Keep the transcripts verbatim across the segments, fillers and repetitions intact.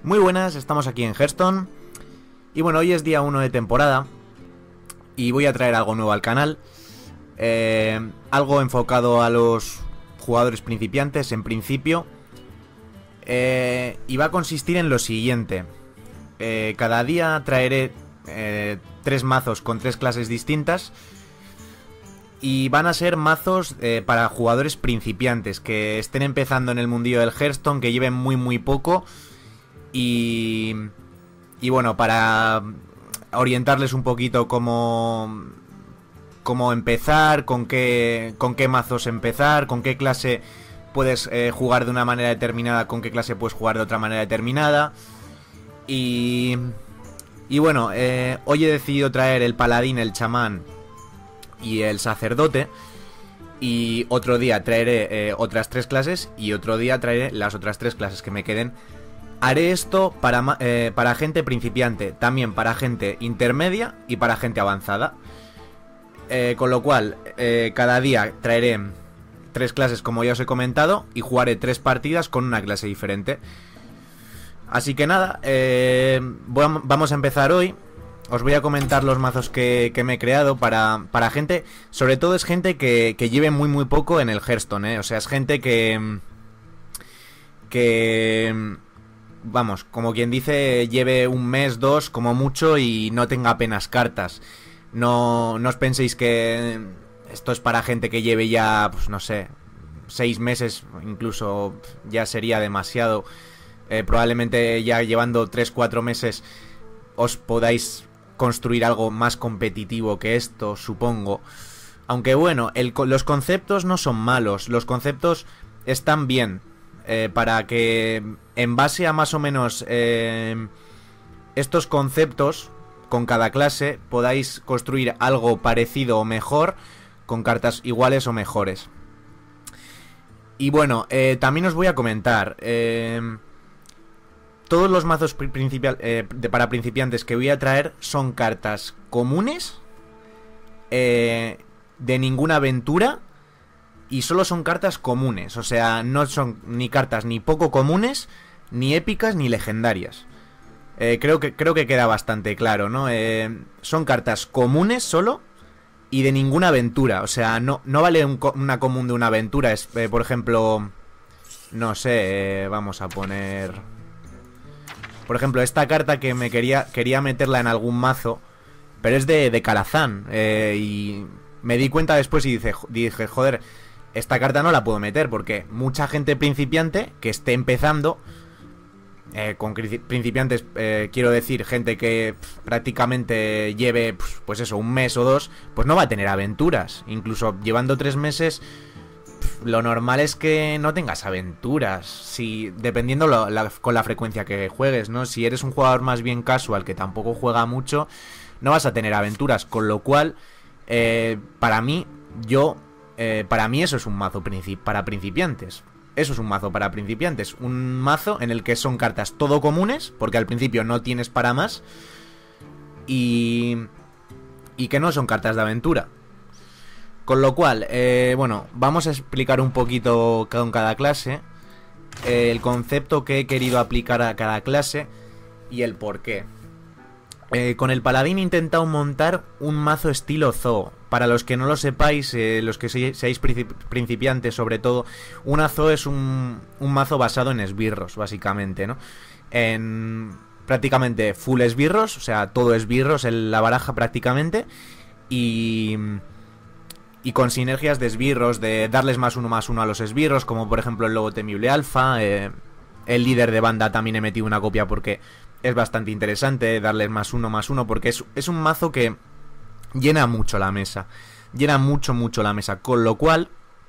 Muy buenas, estamos aquí en Hearthstone. Y bueno, hoy es día uno de temporada y voy a traer algo nuevo al canal. eh, Algo enfocado a los jugadores principiantes en principio. eh, Y va a consistir en lo siguiente. eh, Cada día traeré eh, tres mazos con tres clases distintas. Y van a ser mazos eh, para jugadores principiantes que estén empezando en el mundillo del Hearthstone, que lleven muy muy poco. Y, y bueno, para orientarles un poquito cómo, cómo empezar, con qué, con qué mazos empezar, con qué clase puedes eh, jugar de una manera determinada, con qué clase puedes jugar de otra manera determinada. Y, y bueno, eh, hoy he decidido traer el paladín, el chamán y el sacerdote. Y otro día traeré eh, otras tres clases y otro día traeré las otras tres clases que me queden. Haré esto para, eh, para gente principiante, también para gente intermedia y para gente avanzada. Eh, con lo cual, eh, cada día traeré tres clases como ya os he comentado y jugaré tres partidas con una clase diferente. Así que nada, eh, voy a, vamos a empezar hoy. Os voy a comentar los mazos que, que me he creado para, para gente, sobre todo es gente que, que lleve muy muy poco en el Hearthstone, ¿eh? O sea, es gente que... que... vamos, como quien dice, lleve un mes, dos, como mucho y no tenga apenas cartas. No, no os penséis que esto es para gente que lleve ya, pues no sé, seis meses, incluso ya sería demasiado. Eh, probablemente ya llevando tres, cuatro meses os podáis construir algo más competitivo que esto, supongo. Aunque bueno, el, los conceptos no son malos, los conceptos están bien. Eh, para que en base a más o menos eh, estos conceptos con cada clase podáis construir algo parecido o mejor con cartas iguales o mejores. Y bueno, eh, también os voy a comentar eh, todos los mazos principial, eh, de, para principiantes que voy a traer son cartas comunes, eh, de ninguna aventura. Y solo son cartas comunes, o sea, no son ni cartas ni poco comunes, ni épicas, ni legendarias. Eh, creo que creo que queda bastante claro, ¿no? Eh, son cartas comunes solo y de ninguna aventura. O sea, no, no vale un, una común de una aventura. Es, eh, por ejemplo, no sé, eh, vamos a poner... Por ejemplo, esta carta que me quería quería meterla en algún mazo, pero es de, de Karazhan. Eh, y me di cuenta después y dije, dije joder... Esta carta no la puedo meter porque mucha gente principiante que esté empezando, eh, con principiantes eh, quiero decir gente que pff, prácticamente lleve pues, pues eso, un mes o dos, pues no va a tener aventuras. Incluso llevando tres meses, pff, lo normal es que no tengas aventuras, si dependiendo lo, la, con la frecuencia que juegues, ¿no? Si eres un jugador más bien casual que tampoco juega mucho, no vas a tener aventuras, con lo cual, eh, para mí, yo... Eh, para mí eso es un mazo princip para principiantes. Eso es un mazo para principiantes. Un mazo en el que son cartas todo comunes, porque al principio no tienes para más. Y, y que no son cartas de aventura. Con lo cual, eh, bueno, vamos a explicar un poquito con cada clase eh, el concepto que he querido aplicar a cada clase y el por qué. Eh, con el paladín he intentado montar un mazo estilo zoo. Para los que no lo sepáis, eh, los que se, seáis principiantes sobre todo, un zoo es un, un mazo basado en esbirros, básicamente, ¿no? En prácticamente full esbirros, o sea, todo esbirros en la baraja prácticamente. Y, y con sinergias de esbirros, de darles más uno más uno a los esbirros, como por ejemplo el lobo temible alfa. Eh, el líder de banda también he metido una copia porque... es bastante interesante darles más uno, más uno, porque es, es un mazo que llena mucho la mesa. Llena mucho, mucho la mesa. Con lo cual,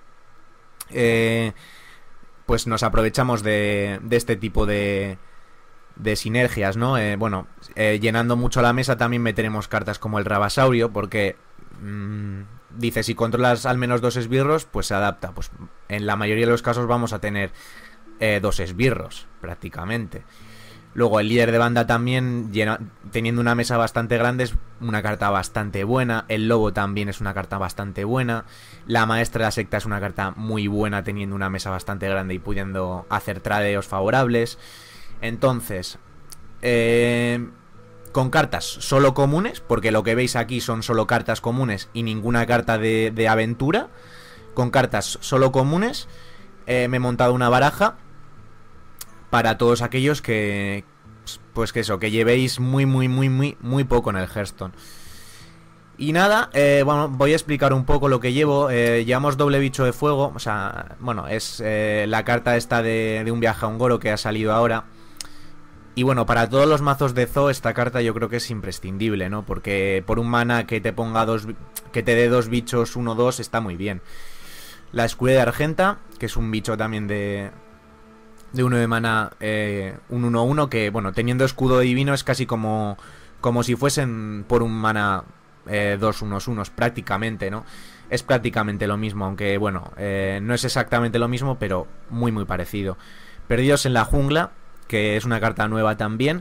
eh, pues nos aprovechamos de, de este tipo de, de sinergias, ¿no? Eh, bueno, eh, llenando mucho la mesa también meteremos cartas como el Rabasaurio, porque mmm, dice, si controlas al menos dos esbirros, pues se adapta. Pues en la mayoría de los casos vamos a tener eh, dos esbirros, prácticamente. Luego el líder de banda también, llena, teniendo una mesa bastante grande, es una carta bastante buena. El lobo también es una carta bastante buena. La maestra de la secta es una carta muy buena, teniendo una mesa bastante grande y pudiendo hacer tradeos favorables. Entonces, Eh, con cartas solo comunes, porque lo que veis aquí son solo cartas comunes y ninguna carta de, de aventura. Con cartas solo comunes, eh, me he montado una baraja para todos aquellos que, pues que eso, que llevéis muy, muy, muy, muy, muy poco en el Hearthstone. Y nada, eh, bueno, voy a explicar un poco lo que llevo. Eh, llevamos doble bicho de fuego, o sea, bueno, es eh, la carta esta de, de un viaje a Ungoro que ha salido ahora. Y bueno, para todos los mazos de Zoo esta carta yo creo que es imprescindible, ¿no? Porque por un mana que te ponga dos, que te dé dos bichos uno dos está muy bien. La Escuela de Argenta, que es un bicho también de de uno de mana, eh, un uno uno, que bueno, teniendo escudo divino es casi como como si fuesen por un mana eh, dos unos unos prácticamente, ¿no? Es prácticamente lo mismo, aunque bueno, eh, no es exactamente lo mismo, pero muy muy parecido. Perdidos en la Jungla, que es una carta nueva también,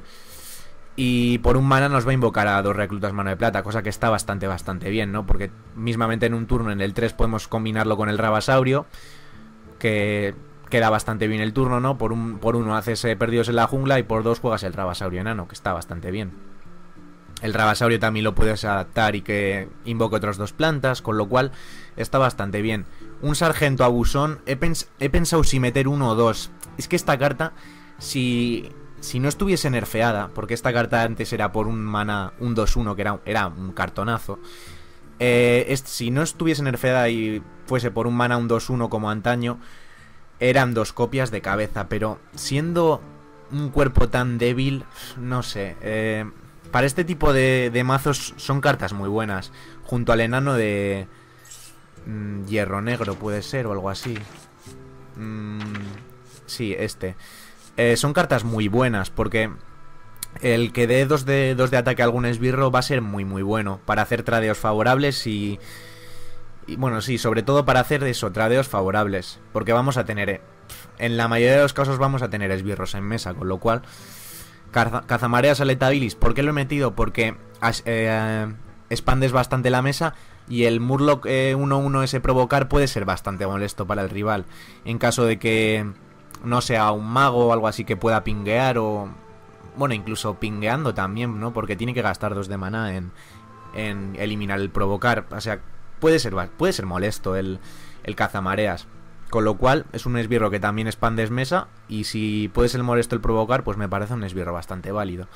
y por un mana nos va a invocar a dos reclutas mano de plata, cosa que está bastante bastante bien, ¿no? Porque mismamente en un turno, en el tres, podemos combinarlo con el Rabasaurio, que queda bastante bien el turno, ¿no? Por, un, por uno haces eh, Perdidos en la Jungla y por dos juegas el Rabasaurio enano, que está bastante bien. El Rabasaurio también lo puedes adaptar y que invoque otras dos plantas, con lo cual está bastante bien. Un Sargento Abusón, he, pens he pensado si meter uno o dos. Es que esta carta, si, si no estuviese nerfeada, porque esta carta antes era por un mana, un dos uno, que era, era un cartonazo. Eh, es, si no estuviese nerfeada y fuese por un mana, un dos uno como antaño, eran dos copias de cabeza, pero siendo un cuerpo tan débil, no sé... Eh, para este tipo de, de mazos son cartas muy buenas. Junto al enano de... Mmm, hierro negro puede ser o algo así. Mmm, sí, este. Eh, son cartas muy buenas porque el que dé dos de, dos de ataque a algún esbirro va a ser muy muy bueno para hacer tradeos favorables y... Y bueno, sí, sobre todo para hacer eso, tradeos favorables. Porque vamos a tener... En la mayoría de los casos vamos a tener esbirros en mesa, con lo cual... Cazamareas Aletabilis, ¿por qué lo he metido? Porque eh, expandes bastante la mesa y el Murloc eh, uno uno ese provocar puede ser bastante molesto para el rival. En caso de que no sea un mago o algo así que pueda pinguear o... Bueno, incluso pingueando también, ¿no? Porque tiene que gastar dos de maná en, en eliminar el provocar. O sea, puede ser, puede ser molesto el, el Cazamareas. Con lo cual, es un esbirro que también expandes mesa. Y si puede ser molesto el provocar, pues me parece un esbirro bastante válido.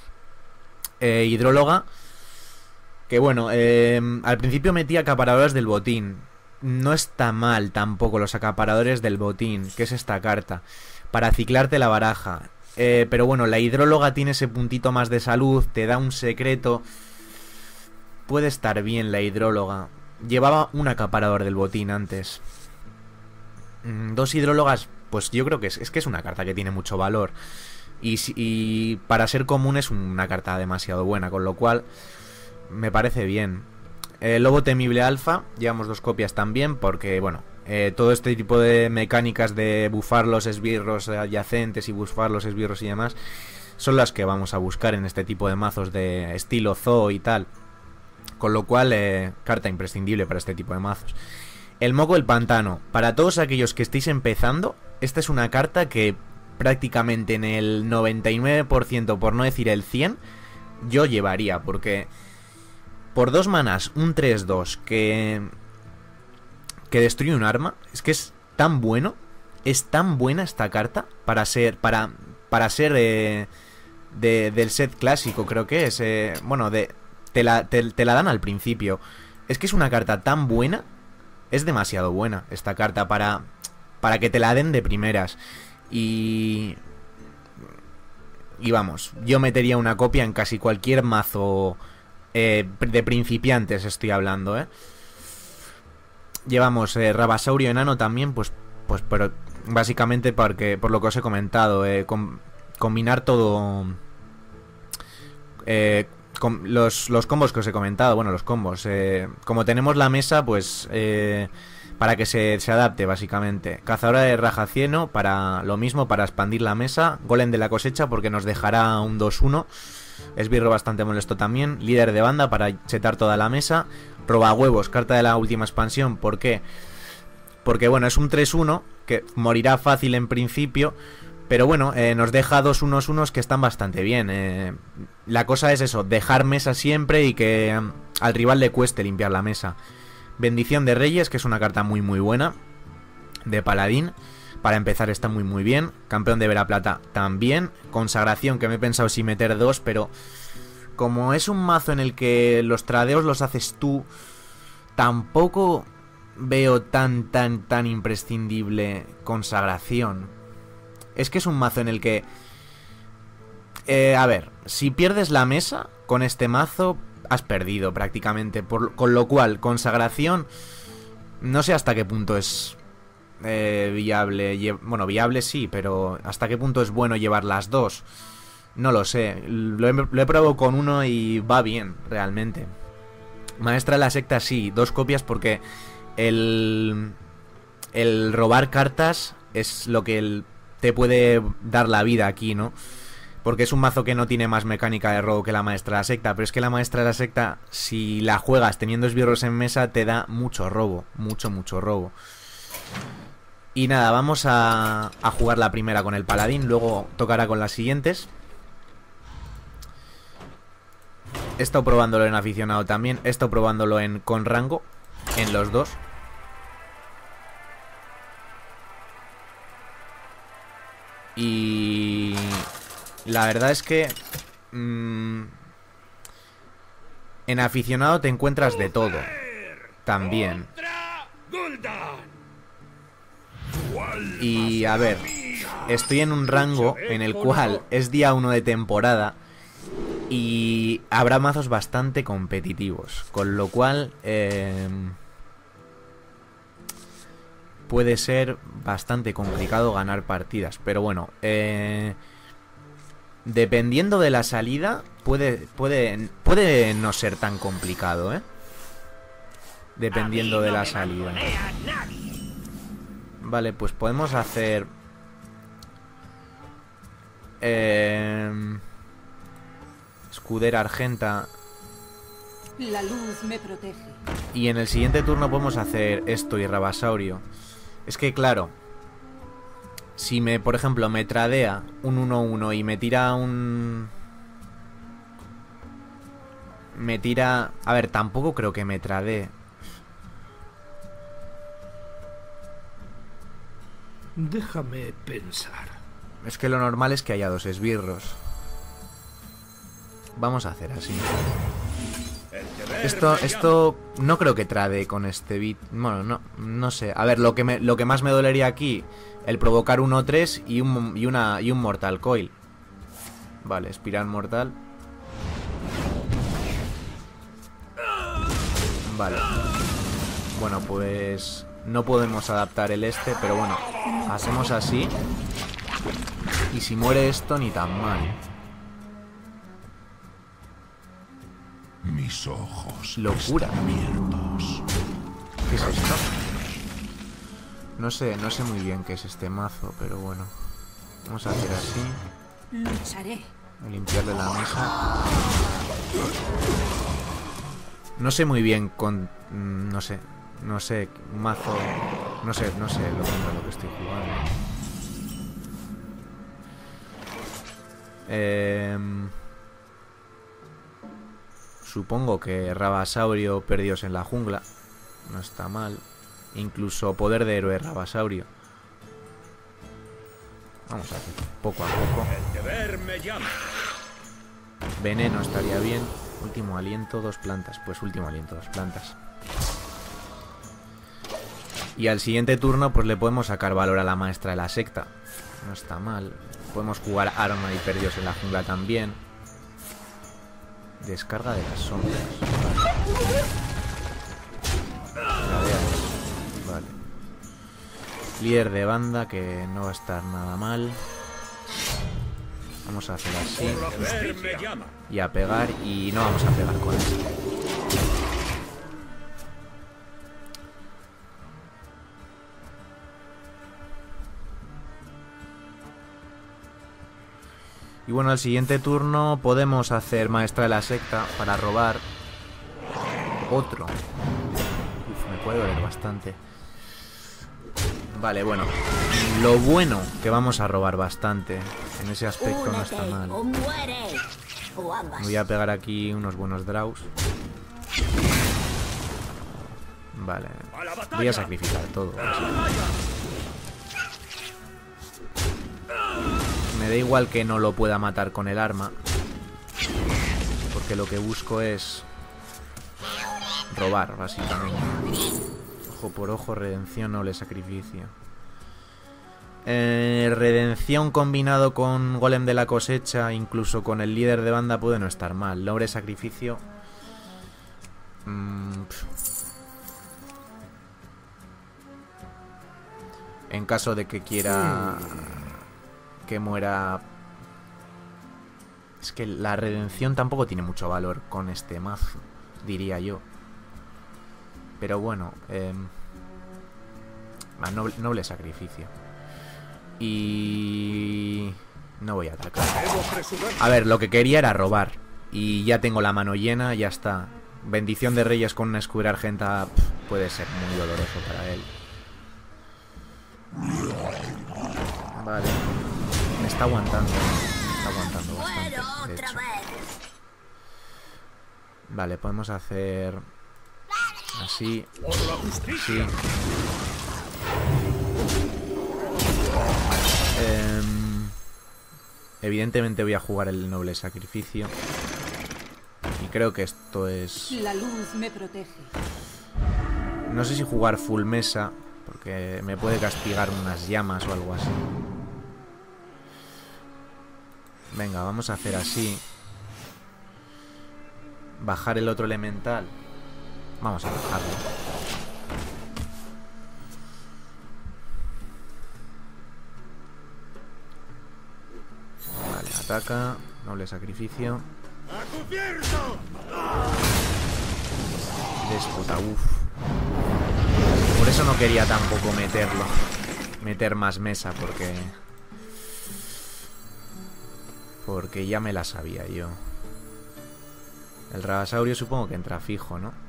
Eh, hidróloga. Que bueno, eh, al principio metí acaparadores del botín. No está mal tampoco los acaparadores del botín, que es esta carta, para ciclarte la baraja. Eh, pero bueno, la hidróloga tiene ese puntito más de salud, te da un secreto. Puede estar bien la hidróloga. Llevaba un acaparador del botín antes. Dos hidrólogas, pues yo creo que es, es que es una carta que tiene mucho valor. Y, y para ser común es una carta demasiado buena, con lo cual me parece bien. El Lobo Temible Alfa, llevamos dos copias también, porque bueno, eh, todo este tipo de mecánicas de bufar los esbirros adyacentes y bufar los esbirros y demás, son las que vamos a buscar en este tipo de mazos de estilo zoo y tal. Con lo cual, eh, carta imprescindible para este tipo de mazos. El Moco del Pantano. Para todos aquellos que estéis empezando, esta es una carta que prácticamente en el noventa y nueve por ciento, por no decir el cien por ciento, yo llevaría. Porque por dos manas, un tres dos que, que destruye un arma, es que es tan bueno, es tan buena esta carta para ser, para, para ser eh, de, del set clásico, creo que es. Eh, bueno, de, te, la, te, te la dan al principio. Es que es una carta tan buena. Es demasiado buena esta carta para, para que te la den de primeras. Y... Y vamos, yo metería una copia en casi cualquier mazo eh, de principiantes, estoy hablando, ¿eh? Llevamos eh, Rabasaurio enano también, pues, pues pero básicamente porque, por lo que os he comentado, eh, com combinar todo... Eh, Com los, los combos que os he comentado, bueno, los combos, eh, como tenemos la mesa, pues eh, para que se, se adapte básicamente. Cazadora de Rajacieno, para lo mismo, para expandir la mesa. Golem de la cosecha, porque nos dejará un dos uno. Esbirro bastante molesto también. Líder de banda, para chetar toda la mesa. Robahuevos, carta de la última expansión, ¿por qué? Porque bueno, es un tres uno, que morirá fácil en principio, Pero bueno, eh, nos deja dos unos unos que están bastante bien. Eh, la cosa es eso, dejar mesa siempre y que um, al rival le cueste limpiar la mesa. Bendición de Reyes, que es una carta muy muy buena. De Paladín. Para empezar está muy muy bien. Campeón de Vera Plata también. Consagración, que me he pensado si meter dos, pero como es un mazo en el que los tradeos los haces tú, tampoco veo tan tan tan imprescindible Consagración. Es que es un mazo en el que... Eh, a ver, si pierdes la mesa con este mazo, has perdido prácticamente. Por, con lo cual, Consagración, no sé hasta qué punto es eh, viable. Bueno, viable sí, pero hasta qué punto es bueno llevar las dos. No lo sé. Lo he, lo he probado con uno y va bien, realmente. Maestra de la Secta sí, dos copias porque el, el robar cartas es lo que... el te puede dar la vida aquí, ¿no? Porque es un mazo que no tiene más mecánica de robo que la Maestra de la Secta. Pero es que la Maestra de la Secta, si la juegas teniendo esbirros en mesa, te da mucho robo. Mucho, mucho robo. Y nada, vamos a, a jugar la primera con el Paladín. Luego tocará con las siguientes. He estado probándolo en aficionado también. He estado probándolo en con rango. En los dos. Y la verdad es que mmm, en aficionado te encuentras de todo. También. Y a ver, estoy en un rango en el cual es día uno de temporada y habrá mazos bastante competitivos. Con lo cual... Eh, puede ser bastante complicado ganar partidas. Pero bueno, eh, dependiendo de la salida, puede, puede, puede no ser tan complicado, ¿eh? Dependiendo de la salida. Vale, pues podemos hacer... Eh, escudera argenta. La luz me protege. Y en el siguiente turno podemos hacer esto y Rabasaurio. Es que claro, si me, por ejemplo, me tradea un uno uno y me tira un... Me tira... A ver, tampoco creo que me tradee. Déjame pensar. Es que lo normal es que haya dos esbirros. Vamos a hacer así. Esto, esto no creo que trade con este beat. Bueno, no, no sé. A ver, lo que, me, lo que más me dolería aquí, el provocar uno tres y un, y, una, y un Mortal Coil. Vale, espiral mortal. Vale. Bueno, pues no podemos adaptar el este, pero bueno, hacemos así. Y si muere esto, ni tan mal. Mis ojos locura abiertos. ¿Qué es esto? No sé, no sé muy bien qué es este mazo, pero bueno. Vamos a hacer así. Lucharé. A limpiarle la mesa. No sé muy bien con... No sé. No sé, un mazo... No sé, no sé lo, lo que estoy jugando. Eh... Supongo que Rabasaurio, Perdidos en la Jungla. No está mal. Incluso Poder de Héroe Rabasaurio. Vamos a hacer poco a poco. Veneno estaría bien. Último aliento, dos plantas. Pues último aliento, dos plantas. Y al siguiente turno pues le podemos sacar valor a la Maestra de la Secta. No está mal. Podemos jugar Arma y Perdidos en la Jungla también. Descarga de las sombras. Vale. Vale. Líder de banda, que no va a estar nada mal. Vamos a hacer así. Y a pegar. Y no vamos a pegar con esto. Y bueno, al siguiente turno podemos hacer Maestra de la Secta para robar otro. Uf, me puede doler bastante. Vale, bueno. Lo bueno que vamos a robar bastante. En ese aspecto no está mal. Voy a pegar aquí unos buenos draws. Vale. Voy a sacrificar todo. Me da igual que no lo pueda matar con el arma. Porque lo que busco es robar, básicamente. Ojo por ojo, redención, noble sacrificio. Eh, redención combinado con golem de la cosecha, incluso con el líder de banda, puede no estar mal. Noble sacrificio. Mm, en caso de que quiera que muera. Es que la redención tampoco tiene mucho valor con este mazo, diría yo. Pero bueno, eh, noble, noble sacrificio. Y no voy a atacar. A ver, lo que quería era robar. Y ya tengo la mano llena, ya está. Bendición de Reyes con una escudera argenta pff, puede ser muy doloroso para él. Vale. Me está aguantando. Me está aguantando bastante, de hecho. Vale, podemos hacer así. Así. Eh, evidentemente voy a jugar el noble sacrificio. Y creo que esto es... La luz me protege. No sé si jugar full mesa, porque me puede castigar unas llamas o algo así. Venga, vamos a hacer así. Bajar el otro elemental. Vamos a bajarlo. Vale, ataca. Noble sacrificio. Déspota, uff. Por eso no quería tampoco meterlo. Meter más mesa, porque... Porque ya me la sabía yo. El Rabasaurio supongo que entra fijo, ¿no?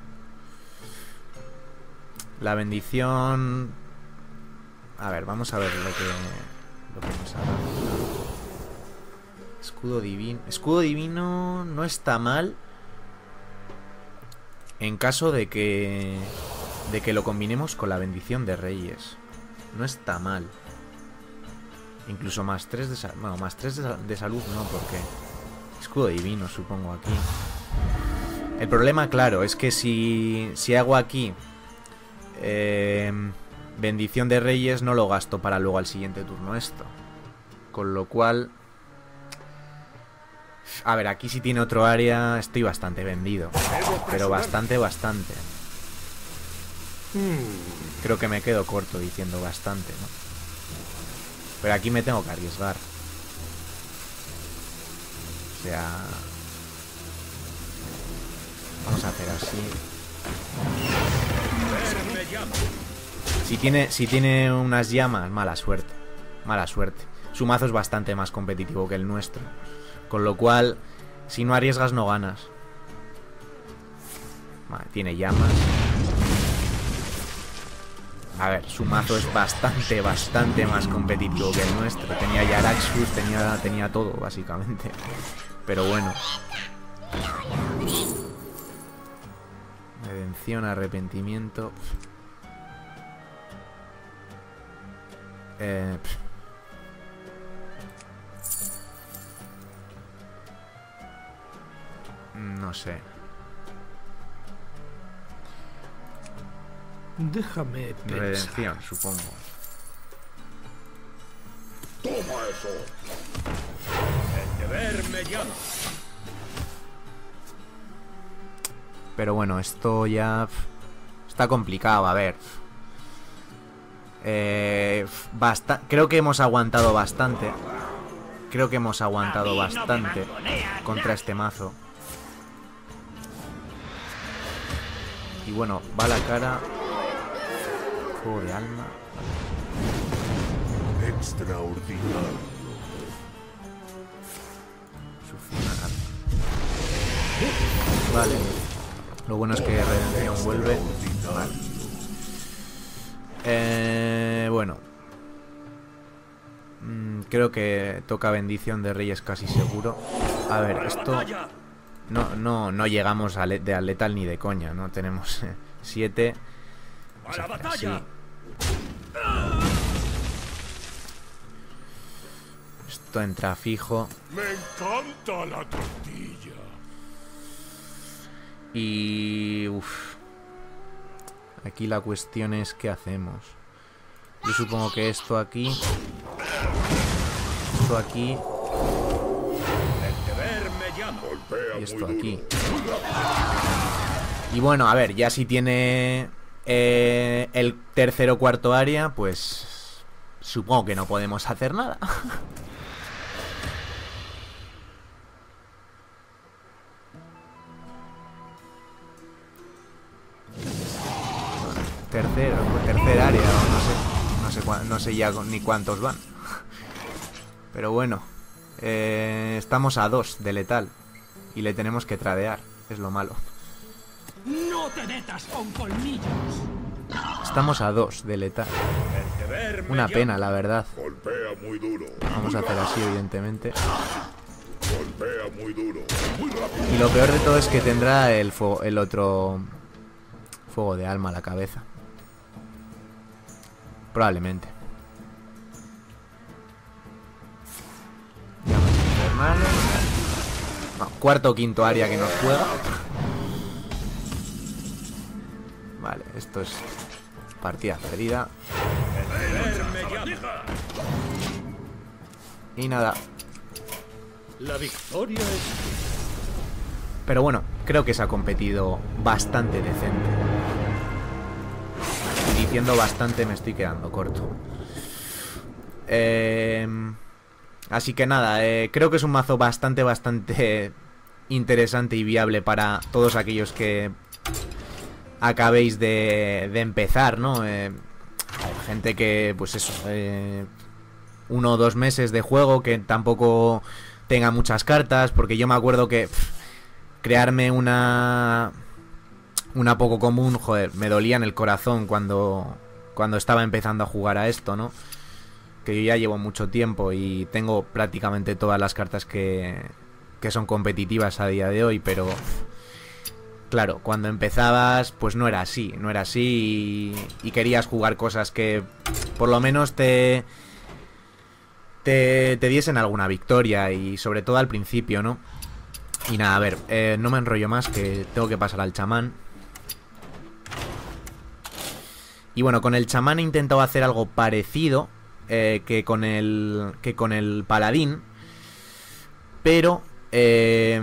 La bendición... A ver, vamos a ver lo que... Lo que nos ha dado. Escudo divino. Escudo divino no está mal. En caso de que... De que lo combinemos con la bendición de Reyes. No está mal. Incluso más tres de salud. Bueno, más tres de, de salud no, porque... Escudo divino, supongo, aquí. El problema, claro, es que si... Si hago aquí... Eh, bendición de Reyes, no lo gasto para luego al siguiente turno esto. Con lo cual... A ver, aquí si tiene otro área estoy bastante vendido. Pero bastante, bastante. Creo que me quedo corto diciendo bastante, ¿no? Pero aquí me tengo que arriesgar. O sea... Vamos a hacer así. Si tiene, si tiene unas llamas, mala suerte. Mala suerte. Su mazo es bastante más competitivo que el nuestro. Con lo cual, si no arriesgas, no ganas. Vale, tiene llamas. A ver, su mazo es bastante, bastante más competitivo que el nuestro. Tenía Yaraxus, tenía, tenía todo, básicamente. Pero bueno. Redención, arrepentimiento. Eh... No sé. Déjame pensar. Redención, supongo. Toma eso. El deber me llama. Pero bueno, esto ya está complicado, a ver. Eh, basta Creo que hemos aguantado bastante. Creo que hemos aguantado bastante contra este mazo. Y bueno, va a la cara. Juego de alma. Extraordinario. Succionar. Vale. Lo bueno es que redención vuelve. Vale. Eh, bueno. Mm, creo que toca bendición de reyes casi seguro. A ver, esto... No, no, no llegamos a le de al letal ni de coña, ¿no? Tenemos siete. ¡A la batalla! Esto entra fijo. Me encanta la tortilla. Y... Uf. Aquí la cuestión es ¿qué hacemos? Yo supongo que esto aquí... Esto aquí... El deber me llama. Y esto aquí. Y bueno, a ver, ya si tiene eh, el tercer o cuarto área, pues supongo que no podemos hacer nada. Tercero, tercer área, o no sé, no sé, cua- no sé ya ni cuántos van. Pero bueno, eh, estamos a dos de letal y le tenemos que tradear, es lo malo. No te metas con colmillos. Estamos a dos de letal. El deber me Una llama. pena, la verdad. Golpea muy duro. Vamos a hacer así, evidentemente. Golpea muy duro. Muy rápido. Y lo peor de todo es que tendrá el fuego, el otro fuego de alma a la cabeza. Probablemente. Llamas infernales. No, cuarto o quinto área que nos juega. Vale, esto es partida perdida. El deber me llama. Y nada. La victoria es... Pero bueno, creo que se ha competido bastante decente. Diciendo bastante me estoy quedando corto. Eh, así que nada, eh, creo que es un mazo bastante, bastante interesante y viable para todos aquellos que acabéis de, de empezar, ¿no? Eh, gente que, pues eso, eh, uno o dos meses de juego, que tampoco tenga muchas cartas, porque yo me acuerdo que pff, crearme una... Una poco común, joder, me dolía en el corazón cuando, cuando estaba empezando a jugar a esto, ¿no? Que yo ya llevo mucho tiempo y tengo prácticamente todas las cartas que, que son competitivas a día de hoy, pero... Claro, cuando empezabas, pues no era así, no era así y, y querías jugar cosas que por lo menos te, te, te diesen alguna victoria y sobre todo al principio, ¿no? Y nada, a ver, eh, no me enrollo más, que tengo que pasar al chamán. Y bueno, con el chamán he intentado hacer algo parecido eh, que con el que con el paladín, pero eh,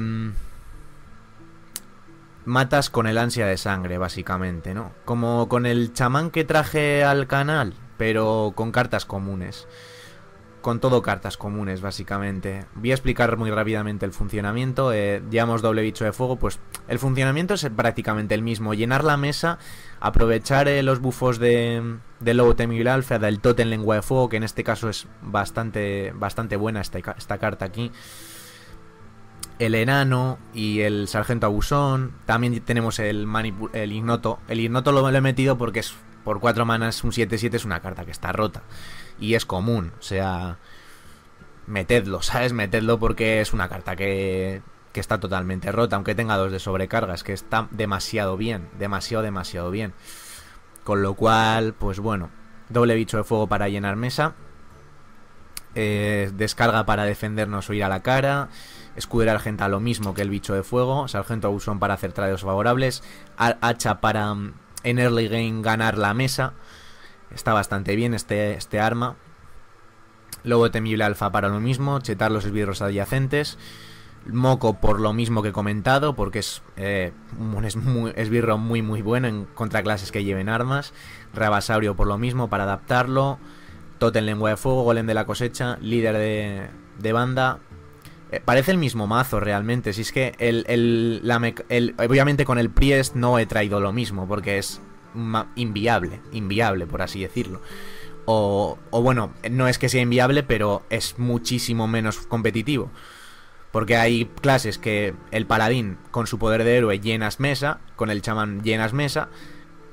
matas con el ansia de sangre, básicamente, ¿no? Como con el chamán que traje al canal, pero con cartas comunes. Con todo cartas comunes, básicamente. Voy a explicar muy rápidamente el funcionamiento. Eh, llevamos doble bicho de fuego, pues el funcionamiento es prácticamente el mismo. Llenar la mesa, aprovechar eh, los bufos de, de Lobo Temible Alfa, del Totem Lengua de Fuego, que en este caso es bastante, bastante buena esta, esta carta aquí. El enano y el sargento abusón. También tenemos el, el ignoto. El ignoto lo, lo he metido porque es por cuatro manas, un siete siete es una carta que está rota. Y es común, o sea, metedlo, ¿sabes? Metedlo porque es una carta que, que está totalmente rota, aunque tenga dos de sobrecarga, es que está demasiado bien, demasiado, demasiado bien. Con lo cual, pues bueno, doble bicho de fuego para llenar mesa, eh, descarga para defendernos o ir a la cara, escudero argenta lo mismo que el bicho de fuego, sargento abusón para hacer tradeos favorables, hacha para en early game ganar la mesa. Está bastante bien este, este arma. Lobo Temible Alfa para lo mismo, chetar los esbirros adyacentes. Moco por lo mismo que he comentado, porque es eh, un es muy, esbirro muy muy bueno en contraclases que lleven armas. Rabasaurio por lo mismo para adaptarlo. Totem Lengua de Fuego, Golem de la Cosecha, líder de, de banda. Eh, parece el mismo mazo realmente. Si es que el, el, la el, obviamente con el Priest no he traído lo mismo, porque es inviable, inviable por así decirlo. O, o bueno, no es que sea inviable, pero es muchísimo menos competitivo. Porque hay clases que el paladín con su poder de héroe llenas mesa, con el chamán llenas mesa,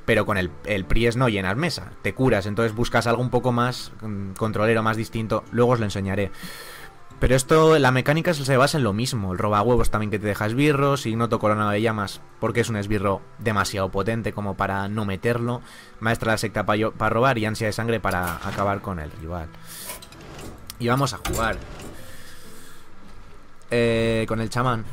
pero con el, el Pries no llenas mesa, te curas, entonces buscas algo un poco más um, controlero, más distinto, luego os lo enseñaré. Pero esto, la mecánica se basa en lo mismo, el robahuevos también que te deja esbirros, ignoto corona de llamas, porque es un esbirro demasiado potente como para no meterlo, maestra de la secta para pa robar y ansia de sangre para acabar con el rival. Y vamos a jugar eh, con el chamán.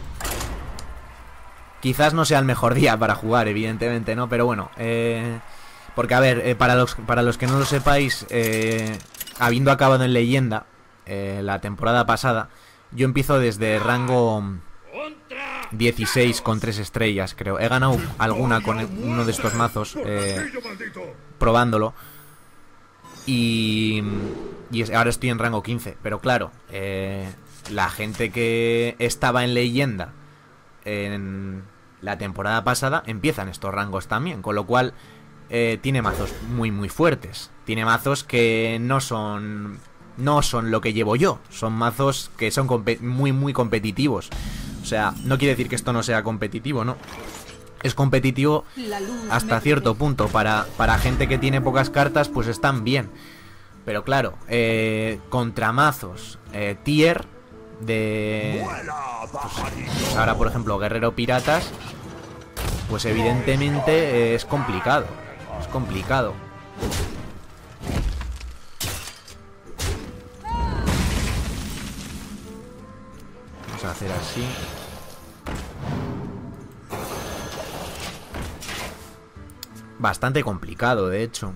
Quizás no sea el mejor día para jugar, evidentemente, ¿no? Pero bueno, eh, porque a ver, eh, para, los, para los que no lo sepáis, eh, habiendo acabado en leyenda eh, la temporada pasada, yo empiezo desde rango dieciséis con tres estrellas, creo. He ganado alguna con uno de estos mazos, eh, probándolo. Y, y ahora estoy en rango quince. Pero claro, eh, la gente que estaba en leyenda en la temporada pasada empieza en estos rangos también, con lo cual eh, tiene mazos muy muy fuertes. Tiene mazos que no son no son lo que llevo yo, son mazos que son muy muy competitivos. O sea, no quiere decir que esto no sea competitivo, no. Es competitivo hasta cierto punto. Para, para gente que tiene pocas cartas, pues están bien. Pero claro, eh, contra mazos eh, tier de... Pues, ahora, por ejemplo, Guerrero Piratas, pues evidentemente eh, es complicado. Es complicado. Vamos a hacer así. Bastante complicado, de hecho.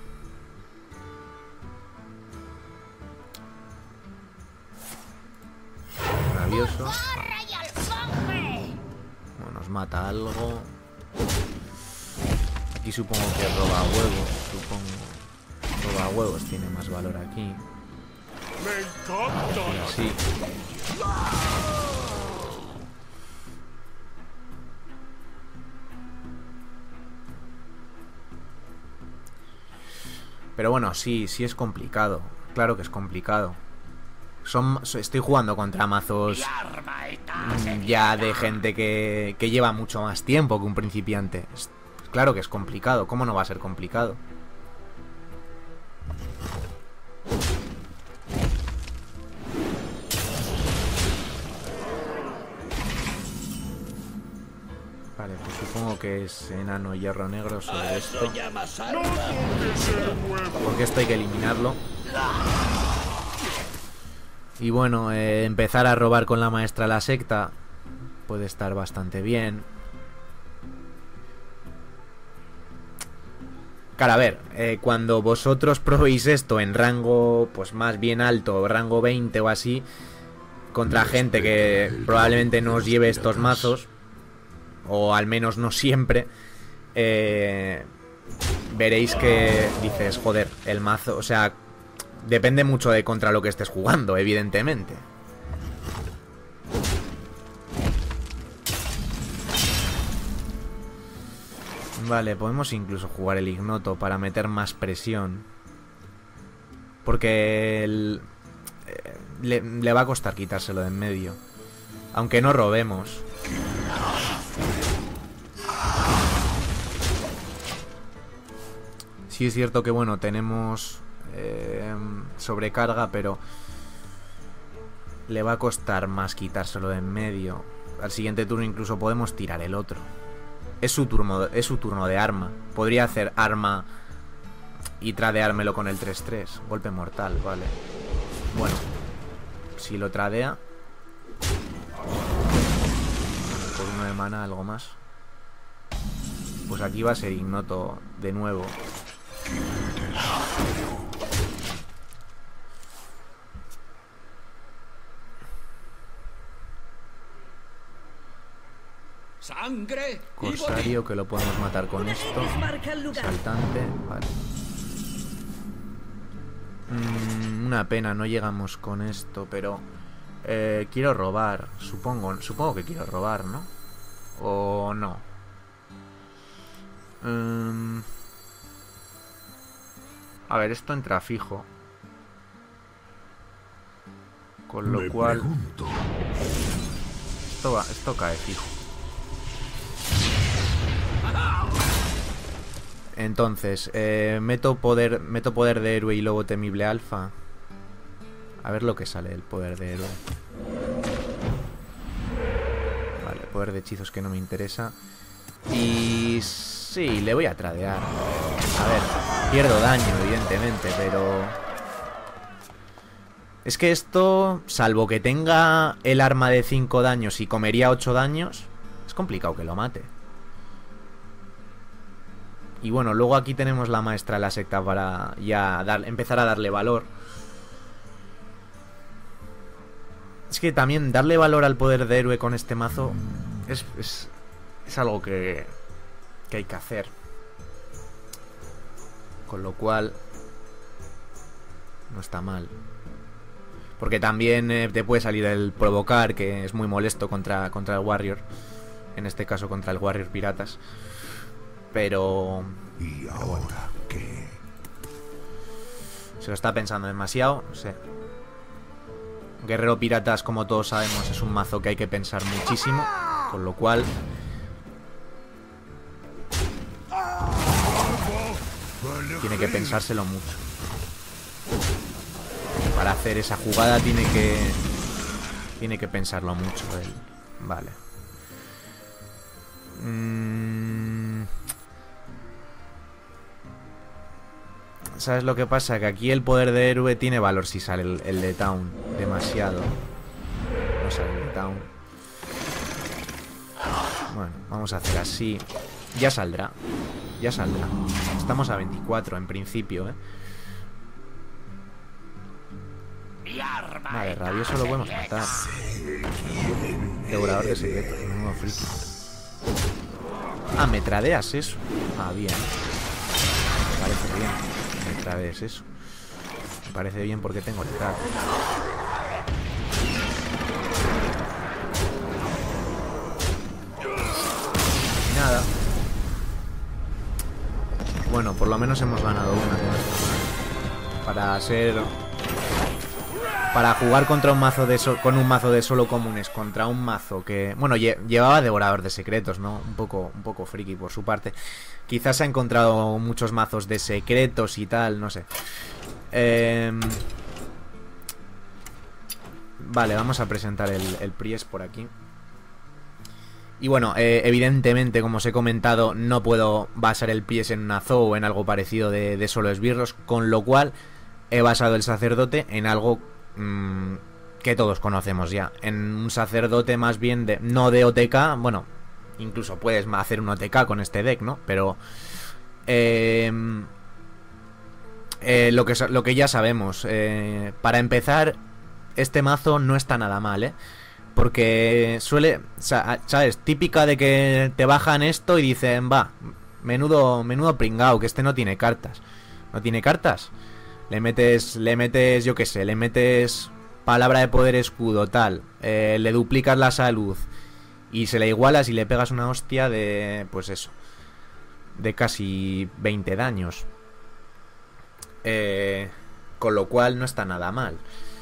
Rabioso. Bueno, nos mata algo. Aquí supongo que roba huevos. Supongo. Roba huevos tiene más valor aquí. Y así. Pero bueno, sí, sí es complicado. Claro que es complicado. Son, estoy jugando contra mazos ya de gente que, que lleva mucho más tiempo que un principiante. Es, claro que es complicado. ¿Cómo no va a ser complicado? Vale, pues supongo que es enano hierro negro sobre esto. Porque esto hay que eliminarlo. Y bueno, eh, empezar a robar con la maestra la secta puede estar bastante bien. Claro, a ver, eh, cuando vosotros probéis esto en rango pues más bien alto, rango veinte o así, contra gente que probablemente no os lleve estos mazos, o al menos no siempre, eh, veréis que dices, joder, el mazo, o sea, depende mucho de contra lo que estés jugando, evidentemente. Vale, podemos incluso jugar el ignoto para meter más presión, porque el, eh, le, le va a costar quitárselo de en medio, aunque no robemos. Sí es cierto que, bueno, tenemos eh, sobrecarga, pero le va a costar más quitárselo de en medio. Al siguiente turno incluso podemos tirar el otro. Es su turno, es su turno de arma. Podría hacer arma y tradeármelo con el tres tres. Golpe mortal, vale. Bueno, si lo tradea por uno de mana, algo más, pues aquí va a ser ignoto de nuevo. Sangre. Corsario, que lo podemos matar con esto. Saltante, vale. Mm, una pena, no llegamos con esto, pero eh, quiero robar, supongo, supongo que quiero robar, ¿no? O no. Um, a ver, esto entra fijo, con lo Me cual pregunto. esto, va, esto cae fijo. Entonces, eh, meto poder meto poder de héroe y lobo temible alfa. A ver lo que sale del poder de héroe. Vale, poder de hechizos que no me interesa. Y sí, le voy a tradear. A ver, pierdo daño, evidentemente, pero... Es que esto, salvo que tenga el arma de cinco daños y comería ocho daños, es complicado que lo mate. Y bueno, luego aquí tenemos la maestra de la secta para ya dar, empezar a darle valor. Es que también darle valor al poder de héroe con este mazo es, es, es algo que, que hay que hacer. Con lo cual no está mal. Porque también eh, te puede salir el provocar, que es muy molesto contra, contra el Warrior. En este caso contra el Warrior Piratas. Pero... ¿Y ahora bueno, qué? Se lo está pensando demasiado, no sé. Guerrero Piratas, como todos sabemos, es un mazo que hay que pensar muchísimo. Con lo cual... tiene que pensárselo mucho. Para hacer esa jugada tiene que... Tiene que pensarlo mucho él. Vale. Mm... ¿Sabes lo que pasa? Que aquí el poder de héroe tiene valor si sale el, el de Town. Demasiado. No sale el de Town. Bueno, vamos a hacer así. Ya saldrá. Ya saldrá. Estamos a veinticuatro en principio, ¿eh? Vale, rabioso lo podemos matar. Devorador de secretos. Menudo friki. Ah, me tradeas eso. Ah, bien. Me parece bien. Me tradees eso. Me parece bien porque tengo letal. Nada. Bueno, por lo menos hemos ganado una con esto. Para ser... Para jugar contra un mazo de so con un mazo de solo comunes contra un mazo que... Bueno, lle llevaba Devorador de Secretos, ¿no? Un poco, un poco friki por su parte. Quizás ha encontrado muchos mazos de secretos y tal, no sé. Eh... Vale, vamos a presentar el, el Pries por aquí. Y bueno, eh, evidentemente, como os he comentado, no puedo basar el Pries en una zoo o en algo parecido de, de solo esbirros, con lo cual he basado el sacerdote en algo... que todos conocemos ya. En un sacerdote más bien de... No de O T K. Bueno, incluso puedes hacer un O T K con este deck, ¿no? Pero... Eh, eh, lo, que, lo que ya sabemos. Eh, para empezar, este mazo no está nada mal, ¿eh? Porque suele... ¿Sabes? Típica de que te bajan esto y dicen... Va, menudo, menudo pringao, que este no tiene cartas. ¿No tiene cartas? Le metes, le metes, yo qué sé, le metes palabra de poder escudo, tal. Eh, le duplicas la salud y se la igualas y le pegas una hostia de, pues eso, de casi veinte daños. Eh, con lo cual no está nada mal.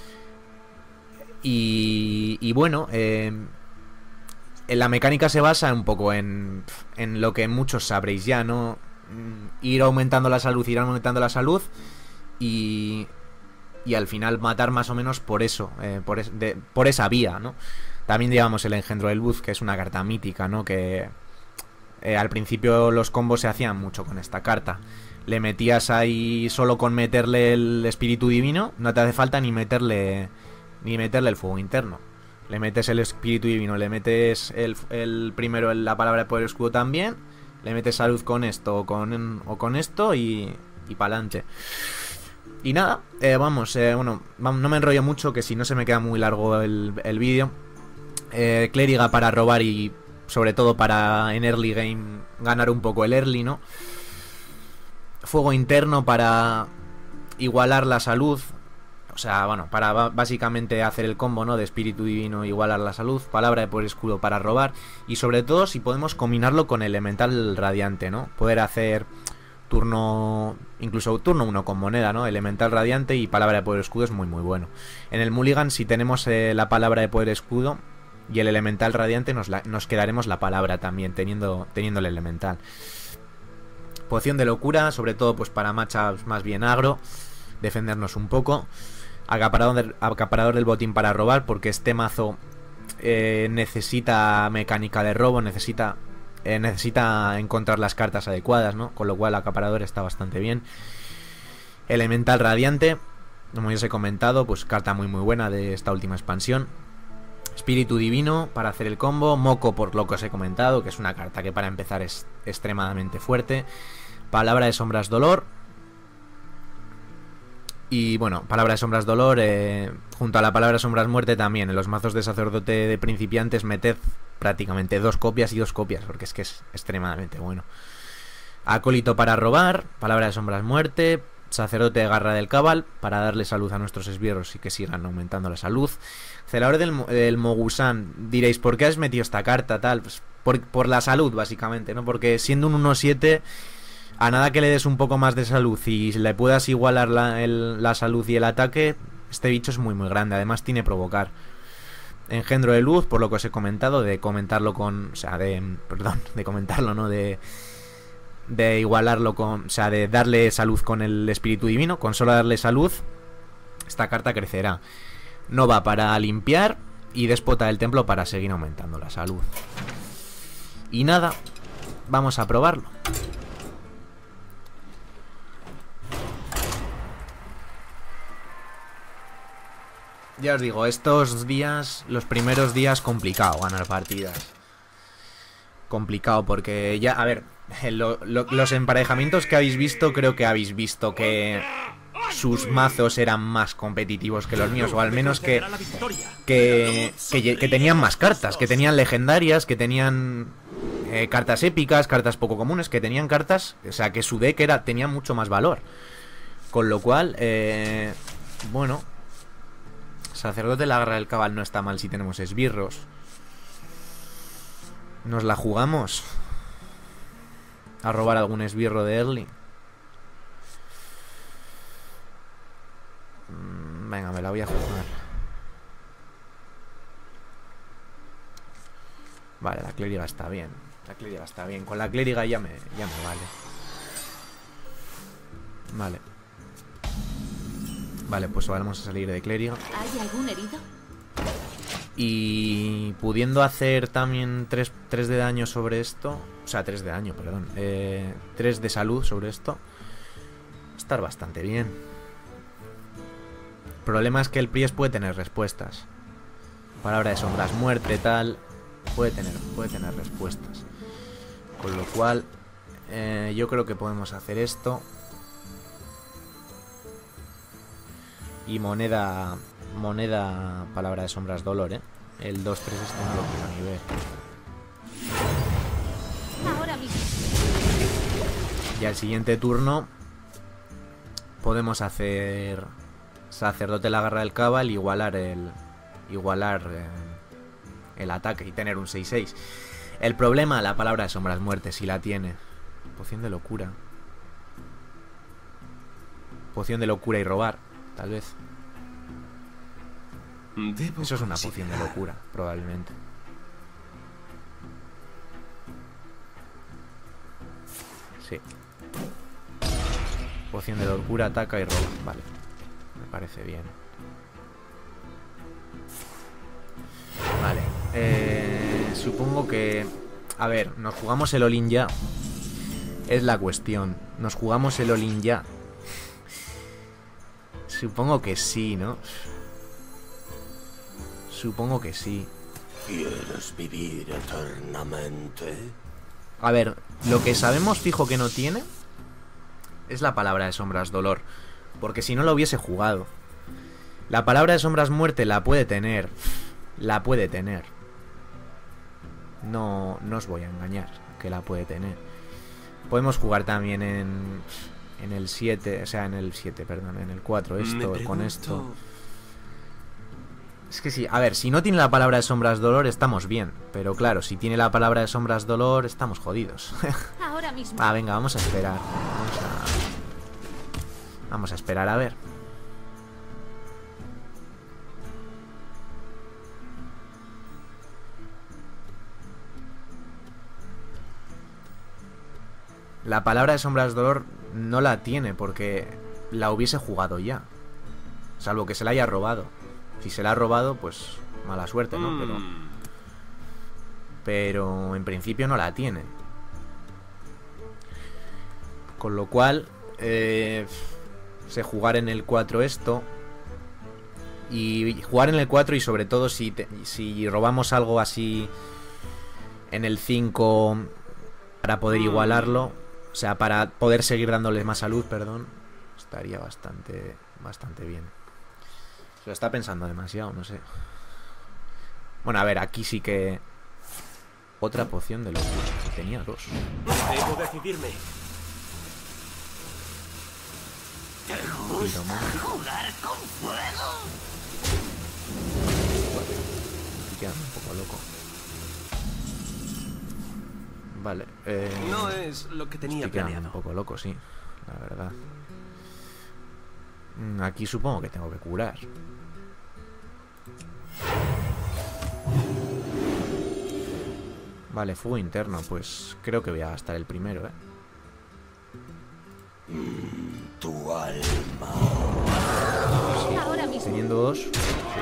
Y, y bueno, eh, la mecánica se basa un poco en, en lo que muchos sabréis ya, ¿no? Ir aumentando la salud, ir aumentando la salud... Y, y al final matar más o menos por eso, eh, por, es, de, por esa vía, ¿no? También llevamos el engendro del Buz, que es una carta mítica, ¿no? Que eh, al principio los combos se hacían mucho con esta carta. Le metías ahí solo con meterle el espíritu divino, no te hace falta ni meterle ni meterle el fuego interno. Le metes el espíritu divino, le metes el, el primero en la palabra de poder escudo también, le metes salud con esto o con, o con esto y, y pa'lante. Y nada, eh, vamos, eh, bueno, no me enrollo mucho, que si no se me queda muy largo el, el vídeo. Eh, clériga para robar y sobre todo para en early game ganar un poco el early, ¿no? Fuego interno para igualar la salud. O sea, bueno, para básicamente hacer el combo, ¿no? De espíritu divino, igualar la salud. Palabra de poder escudo para robar. Y sobre todo si podemos combinarlo con elemental radiante, ¿no? Poder hacer... turno, incluso turno uno con moneda, ¿no? Elemental radiante y palabra de poder escudo es muy muy bueno. En el mulligan, si tenemos eh, la palabra de poder escudo y el elemental radiante, nos, la, nos quedaremos la palabra también, teniendo, teniendo el elemental. Poción de locura, sobre todo pues para matchups más bien agro. Defendernos un poco. Acaparador del, acaparador del botín para robar, porque este mazo eh, necesita mecánica de robo, necesita eh, necesita encontrar las cartas adecuadas, ¿no? Con lo cual acaparador está bastante bien. Elemental radiante, como ya os he comentado, pues carta muy muy buena de esta última expansión. Espíritu divino para hacer el combo. Moco, por lo que os he comentado, que es una carta que para empezar es extremadamente fuerte. Palabra de sombras dolor. Y bueno, palabra de sombras dolor, eh, junto a la palabra de sombras muerte también. En los mazos de sacerdote de principiantes meted prácticamente dos copias y dos copias, porque es que es extremadamente bueno. Acólito para robar, palabra de sombras muerte. Sacerdote de garra del cabal, para darle salud a nuestros esbirros y que sigan aumentando la salud. Celador del, del Mogusan, diréis, ¿por qué has metido esta carta tal? Pues por, por la salud, básicamente, ¿no? Porque siendo un uno siete, a nada que le des un poco más de salud y le puedas igualar la, el, la salud y el ataque, este bicho es muy muy grande, además tiene provocar. Engendro de luz, por lo que os he comentado, de comentarlo con... O sea, de... Perdón, de comentarlo, ¿no? De... De igualarlo con... O sea, de darle salud con el espíritu divino. Con solo darle salud, esta carta crecerá. Nova para limpiar. Y déspota del templo para seguir aumentando la salud. Y nada, vamos a probarlo. Ya os digo, estos días, los primeros días, complicado ganar partidas. Complicado porque ya, a ver, lo, lo, los emparejamientos que habéis visto, creo que habéis visto que sus mazos eran más competitivos que los míos, o al menos que que, que, que tenían más cartas, que tenían legendarias, que tenían eh, cartas épicas, cartas poco comunes, que tenían cartas, o sea, que su deck era, tenía mucho más valor. Con lo cual, eh, bueno, Sacerdote de la garra del cabal no está mal si tenemos esbirros. Nos la jugamos a robar algún esbirro de early. Venga, me la voy a jugar. Vale, la clériga está bien. La clériga está bien. Con la clériga ya me, ya me vale. Vale. Vale, pues vamos a salir de clériga. ¿Hay algún herido? Y pudiendo hacer también tres de daño sobre esto. O sea, tres de daño, perdón. Eh, tres de salud sobre esto. Va a estar bastante bien. El problema es que el Pries puede tener respuestas. Palabra de sombras, muerte, tal. Puede tener, puede tener respuestas. Con lo cual, eh, yo creo que podemos hacer esto. Y moneda... Moneda, palabra de sombras, dolor, ¿eh? El dos tres está en bloqueo a nivel. Ahora mismo. Y al siguiente turno podemos hacer Sacerdote la garra del cabal, igualar el igualar eh, el ataque y tener un seis seis. El problema, la palabra de sombras, muerte, si la tiene. Poción de locura. Poción de locura y robar, tal vez. Debo Eso es una considerar. poción de locura, probablemente. Sí. Poción de locura, ataca y roba. Vale. Me parece bien. Vale. Eh, supongo que... A ver, nos jugamos el all-in ya. Es la cuestión. Nos jugamos el all-in ya. Supongo que sí, ¿no? Supongo que sí. ¿Quieres vivir eternamente? A ver, lo que sabemos fijo que no tiene es la palabra de sombras dolor, porque si no lo hubiese jugado. La palabra de sombras muerte la puede tener. La puede tener. No, no os voy a engañar, que la puede tener. Podemos jugar también en en el siete, o sea, en el siete, perdón, en el cuatro esto, Me con pregunto- esto. Es que sí, a ver, si no tiene la palabra de sombras dolor estamos bien, pero claro, si tiene la palabra de sombras dolor estamos jodidos. Ahora mismo. Ah, venga, vamos a esperar. Vamos a... Vamos a esperar a ver. la palabra de sombras dolor no la tiene porque la hubiese jugado ya. Salvo que se la haya robado. Si se la ha robado, pues mala suerte, ¿no? Pero, pero en principio no la tiene. Con lo cual, eh, sé jugar en el cuatro esto. Y jugar en el cuatro y sobre todo si, te, si robamos algo así en el cinco para poder igualarlo. O sea, para poder seguir dándole más salud, perdón. Estaría bastante, bastante bien. Se lo está pensando demasiado, no sé. Bueno, a ver, aquí sí que... Otra poción de locura. Tenía dos. Debo decidirme. ¿Te gusta jugar con fuego? Estoy quedando un poco loco. Vale. Eh, No es lo que tenía estoy quedando planeado. un poco loco, sí. La verdad. Aquí supongo que tengo que curar. Vale, fuego interno. Pues creo que voy a gastar el primero, ¿eh? Tu alma. Ahora mismo. Teniendo dos. Sí.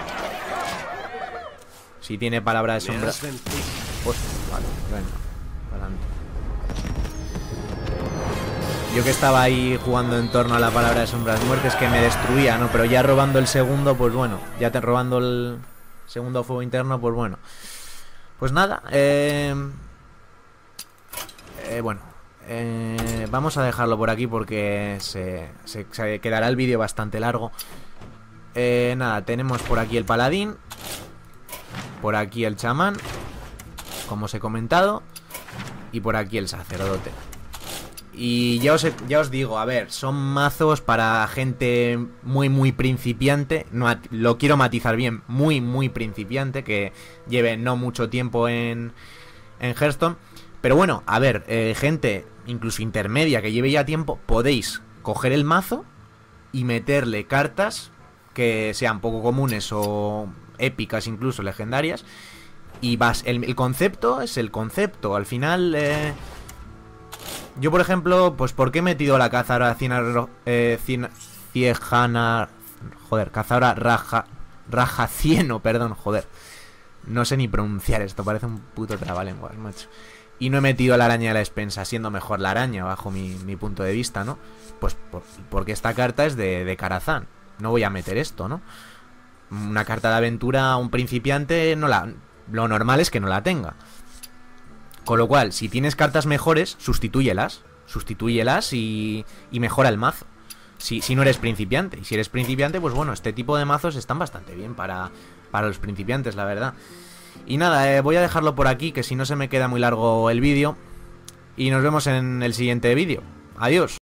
Si tiene palabra de Me sombra. has vencido. Pues, vale, venga. Adelante. Yo que estaba ahí jugando en torno a la palabra de sombras muertes que me destruía, ¿no? Pero ya robando el segundo, pues bueno. Ya te robando el segundo fuego interno, pues bueno. Pues nada, eh... eh bueno, eh, vamos a dejarlo por aquí porque se, se, se quedará el vídeo bastante largo. Eh, nada, tenemos por aquí el paladín, por aquí el chamán, como os he comentado, y por aquí el sacerdote. Y ya os, ya os digo, a ver, son mazos para gente muy, muy principiante. No, lo quiero matizar bien, muy, muy principiante, que lleve no mucho tiempo en, en Hearthstone. Pero bueno, a ver, eh, gente incluso intermedia que lleve ya tiempo, podéis coger el mazo y meterle cartas que sean poco comunes o épicas, incluso legendarias. Y vas, el, el concepto es el concepto. Al final... Eh, Yo, por ejemplo, pues ¿por qué he metido la cazadora ciena, eh, ciena, ciejana, joder, cazadora raja, rajacieno, perdón, joder. No sé ni pronunciar esto, parece un puto trabalenguas, macho. Y no he metido la araña de la despensa, siendo mejor la araña, bajo mi, mi punto de vista, ¿no? Pues por, porque esta carta es de, de Karazhan. No voy a meter esto, ¿no? Una carta de aventura a un principiante, no la, lo normal es que no la tenga. Con lo cual, si tienes cartas mejores, sustitúyelas. Sustitúyelas y, y mejora el mazo. Si, si no eres principiante. Y si eres principiante, pues bueno, este tipo de mazos están bastante bien para, para los principiantes, la verdad. Y nada, eh, voy a dejarlo por aquí, que si no se me queda muy largo el vídeo. Y nos vemos en el siguiente vídeo. Adiós.